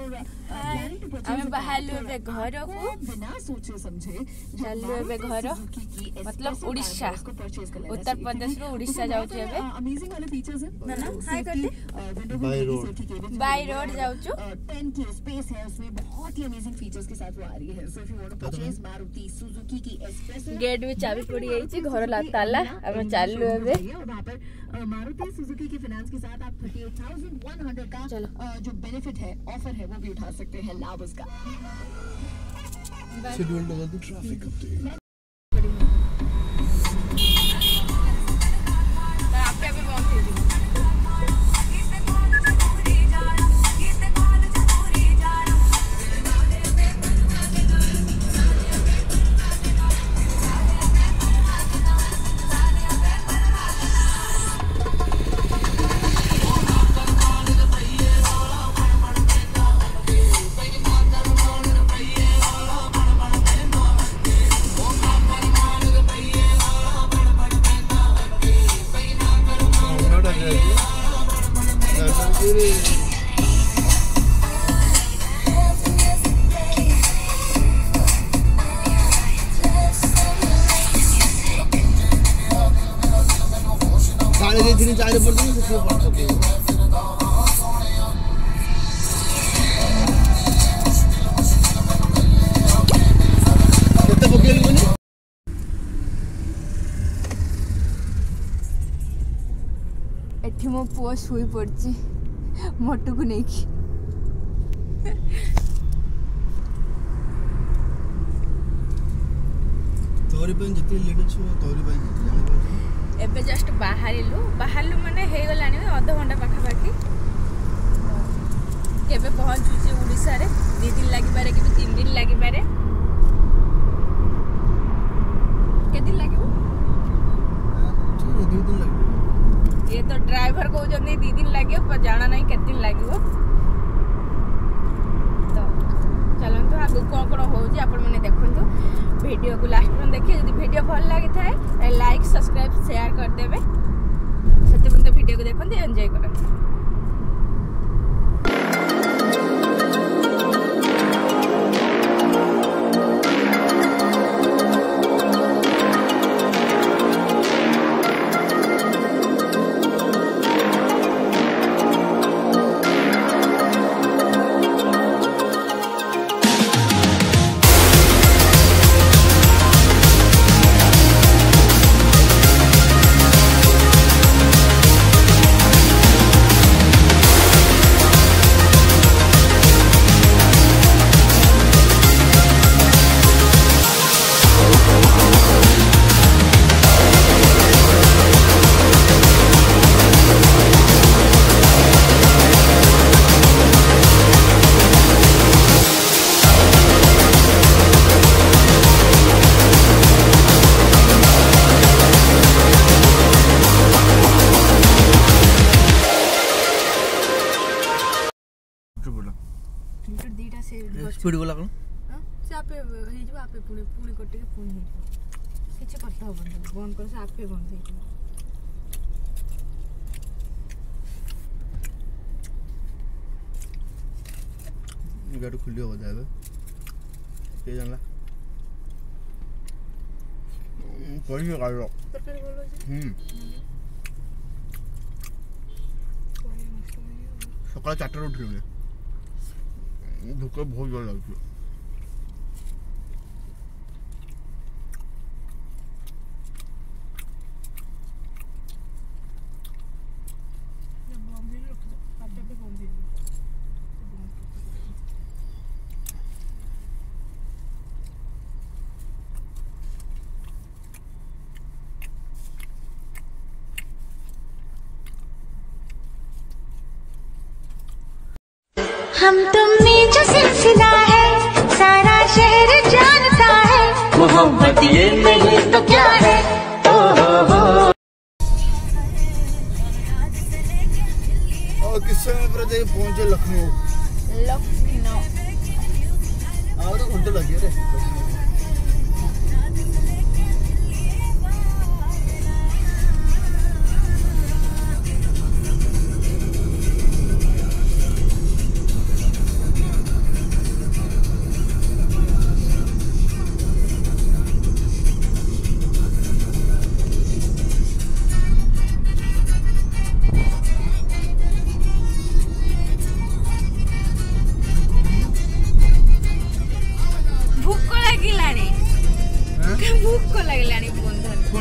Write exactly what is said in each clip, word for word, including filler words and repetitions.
आमे बाहर एबे घर को बिना सोचे समझे चलु एबे घर मतलब उड़ीसा उत्तर प्रदेश रो उड़ीसा जाउ छ एबे अमेजिंग वाले फीचर्स है ना हाय करते बाय रोड बाय रोड जाउ छु टेन के स्पेस है उसमें बहुत ही अमेजिंग फीचर्स के साथ वो आ रही है so if you want to purchase Maruti Suzuki की एस्प्रेसो गेट भी चाबी पड़ी गई छी घर ला ताला आमे चालु एबे और वहां पर मारुति सुजुकी के फाइनेंस के साथ आप thirty eight thousand one hundred का जो बेनिफिट है ऑफर है वो भी उठा सकते हैं लाभ उसका शेड्यूल लगा दो ट्रैफिक अपडेट चार पर दिन से पड़ सकते हो कितना पकेल बने एठी मो पुआ सुई पड़ची मोटू को नहीं की तोरी पे जति लेट छ तोरी पे जाने पर एबे जस्ट बाहरिलु बाहरलु माने हे गलानी आधा घंटा पाखा पाखी केबे पहुंचु जे उड़ीसा रे दो दिन लागि पारे कि तीन दिन लागि पारे के दिन लागिबो ठीक है दो दिन लागिबो ये तो ड्राइवर को जने दो दिन लागियो पर जाना नहीं के दिन लागिबो तो चलन तो आगु कोन कोन हो जे आपण माने देखंतु वीडियो को लास्ट में देखिए यदि वीडियो भल लगी थाए लाइक सब्सक्राइब शेयर कर देबे सते बंद वीडियो को देखन दे एंजॉय करन स्पीड वाला कौन हां से आपे हे जो आपे पुणे पुणे कटे के पुणे हे किछ करता होबन बंद कर से आपे बंद हे गाड़ी खुली हो जाएगा के जानला कोई गाड़ी रो तरकारी बोलो हम सकाळ चार टा उठले भूख बहुत जोर लगती है हम तुम में जो सिलसिला है सारा शहर जानता है मोहब्बत ये नहीं तो क्या है ओ हो हो। और किस समय पर जाके पहुंचे लखनऊ लखनऊ और घंटे लगे रे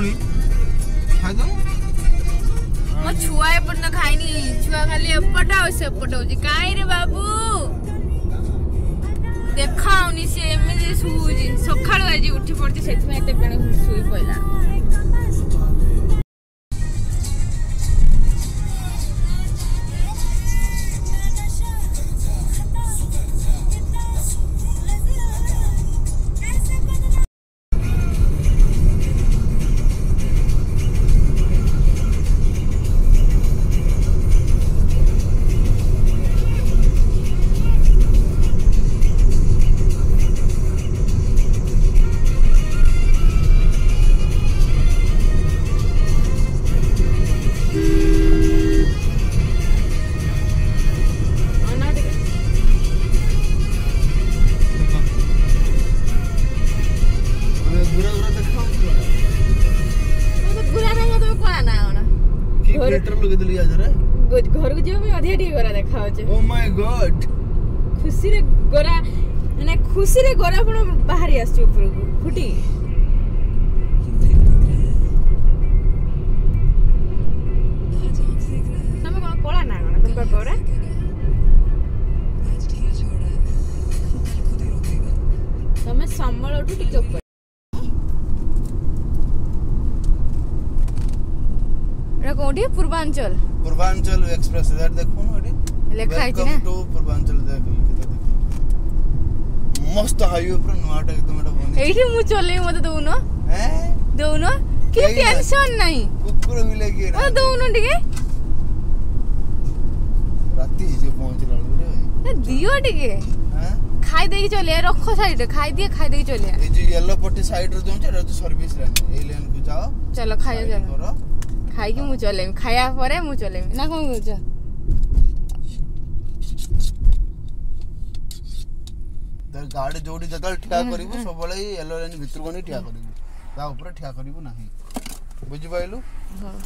खाइलुनी खाइदो मो छुआ एपट न खाइनी छुआ खाली एपट आ सेपट होजी काई रे बाबू देखाउनी से एमे सुजी सखाळु आजी उठी पड़ती सेति में एते बेण सुई पइला घर को जीव अधिक टी गोरा देखा ओ माय गॉड खुशी रे गोरा माने खुशी रे गोरा पण बाहरी आसी ऊपर को फुटी तमे कोन कोला ना कोन तुम पर गोरा तमे संबल उठू टिके ऊपर रे कोठी पूर्वांचल पूर्वांचल एक्सप्रेस दैट देखो ना एडी लेखा है ना टू पूर्वांचल देख लिखित देख मस्त हाईवे पर नोटा एकदम एटा बनी एठी मु चले मते दउनो हैं दउनो कि टेंशन नहीं कुकुर मिले के ओ दउनो टिके राती जे पहुंचला रे दियो टिके हैं खाई देई चले रखो साइड खाई दिए खाई देई चले ए जे येलो पट्टी साइड रे जों जे सर्विस लाइन ए लाइन को जाओ चलो खाया चलो खाई कि मु चले खाया परे मु चले ना कोन कहछ तर गाड़ी जोड़ी जतल ठिया करिवु सब बळे येलो लाइन भितर कोनी ठिया करिवु ता ऊपर ठिया करिवु नाही बुझि पाइलु हां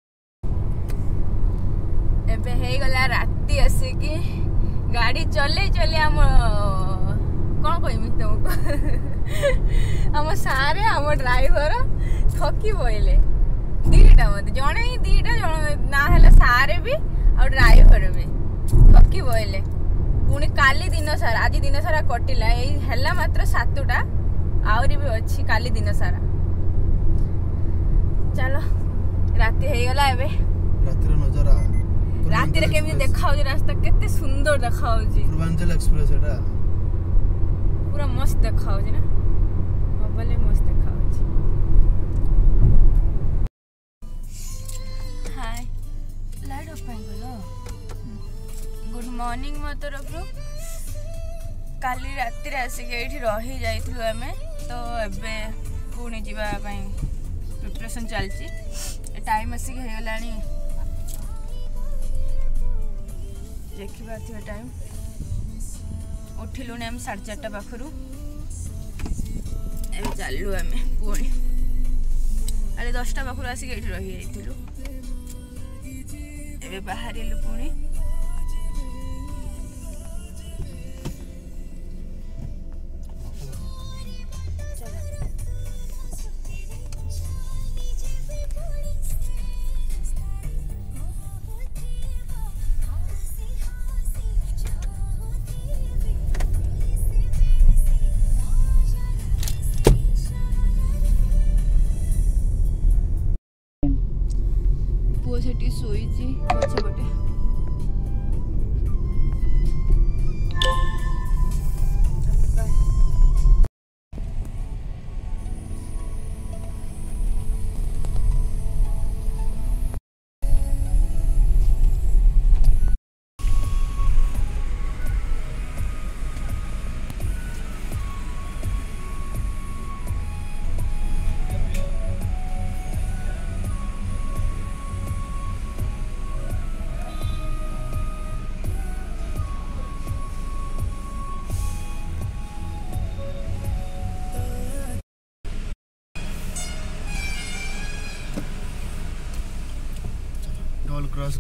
एबे हे गला राती आसे कि गाड़ी चले चले हम कोन कहिमि तुमको हम सारे हम ड्राइवर थकी पइले दीटा मत जणे ही दीटा जण ना हला सारे भी और ड्राइवर भी थकी पइले पुणी काली दिन सारा आज दिन सारा कटिला ए हला मात्र सातटा आउरी भी अछि काली दिन सारा चलो राती हे गला एबे राती रे नजारा राती रे केमि देखाउ जे रास्ता केते सुंदर देखाउ जी पूर्वांचल एक्सप्रेस एटा पूरा मस्त देखाउ जी ना बबले मस्त देखाउ जी हाय लाइट ऑफ पाइन बोलो गुड मॉर्निंग मो तरफ काली राती रे आसी के एठी रही जाइथलु हमें तो एबे पुणी जीवा पई प्रिपरेशन चलची टाइम आसी के हे गलानी देखी पार्थिव टाइम उठिलु हम साढ़े चारटा पाखरु ए चलु आम पुणी अरे दसटा पाखरु आसिक ये रही जाइलु ए बाहर पुणी सोईची पछे बटे क्रॉस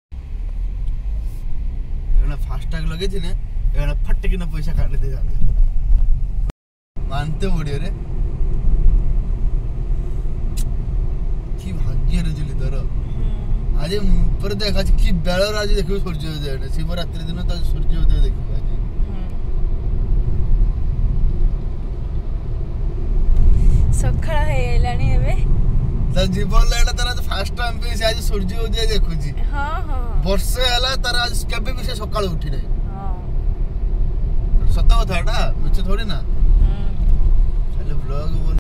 एना फास्टैग लगे थी ने एना फट के ना पैसा काट दे जाने मानते बढ़िया रे ये रजिली तर आज ऊपर देखा कि बेलर आज देखो सूर्योदय शिवरात्रि दिन तो सूर्योदय देखो आज सखळ हेलाणी हेबे त जीवन लेटा तर फर्स्ट टाइम पे से आज सूर्योदय देखु जी हां हां वर्ष हला तर आज केबे भी से सकाळ उठी नै हां सत कथाटा मिछ थोड़ी ना खाली ब्लॉग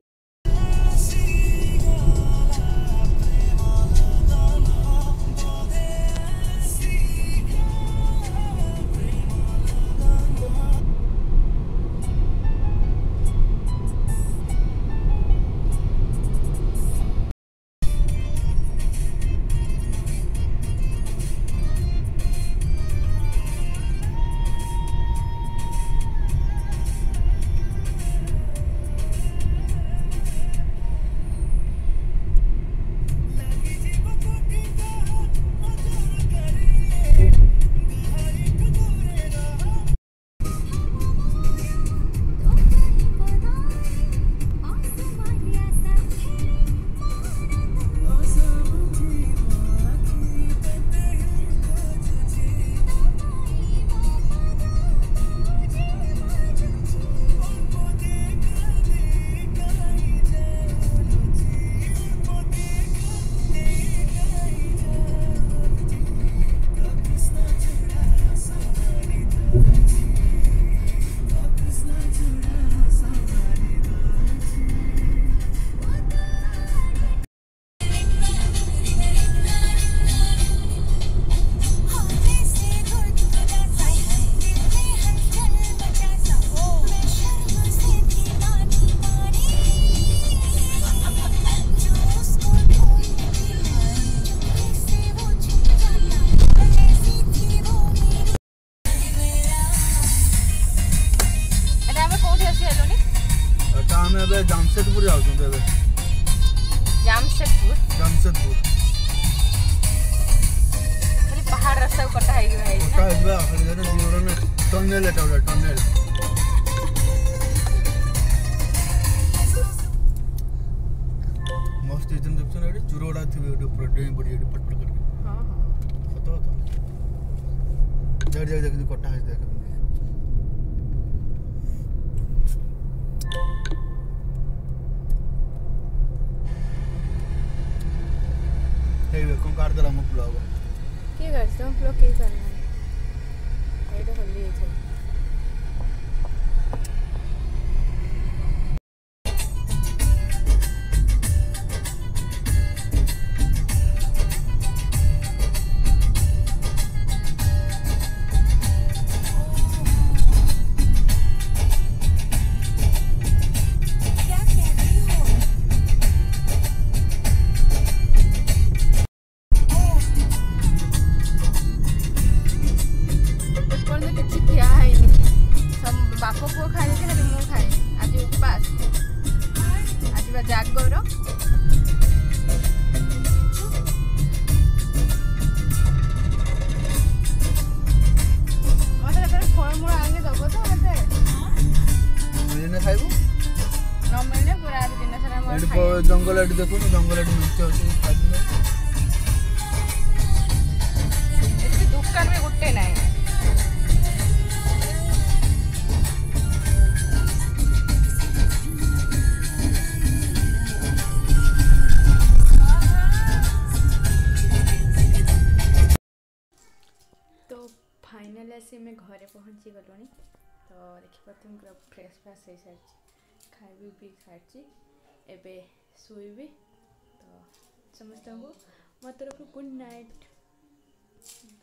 जामशेदपुर जाऊ तुम जामशेदपुर जामशेदपुर खाली पहाड़ रास्ता कटा है भाई कटा है बा खाली जने जीवन में टनल एटा टनल मस्त इतन देखछ ना एडी चुरोडा थी एडी प्रोडे बड़ी एडी पटपट करके हां हां सतो तो जड़ जड़ देख कटा है देख कौन काट देला मो ब्लॉग के करछ हम ब्लॉग के करना एटा होली है जागर फलमूल आगे दब तो मत मिलने खाइबू न मिलने पूरा दिन सारा एडी जंगल एडी देखो जंगल एडी नीचे अछि खाइबू एती दुकान में गुट्टे नाही फाइनल आसी मैं घरे पहुँची गलुनी तो देखिए पूरा फ्रेश फ्रेश हो सारी खाइबी भी सारी एबे शुइबी तो समस्त को मो तरफ गुड नाइट।